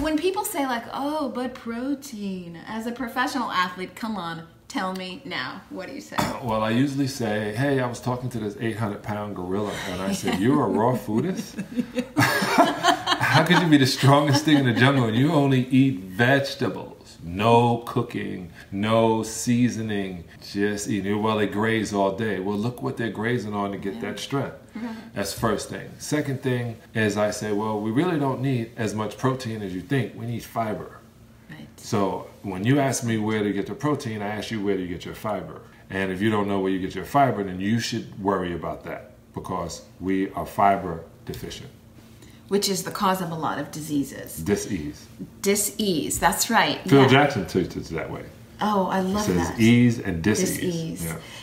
When people say like, oh, but protein, as a professional athlete, come on, tell me now. What do you say? Well, I usually say, hey, I was talking to this 800-pound gorilla, and I said, you're a raw foodist? How could you be the strongest thing in the jungle and you only eat vegetables? No cooking, no seasoning, just eating. Well, they graze all day. Well, look what they're grazing on to get that strength. That's first thing. Second thing is I say, well, we really don't need as much protein as you think. We need fiber. Right. So when you ask me where to get the protein, I ask you where do you get your fiber. And if you don't know where you get your fiber, then you should worry about that because we are fiber deficient. Which is the cause of a lot of diseases. Dis-ease. Dis-ease, that's right. Phil Jackson teaches it that way. Oh, I love that. It says ease and dis-ease. Dis-ease. Yeah.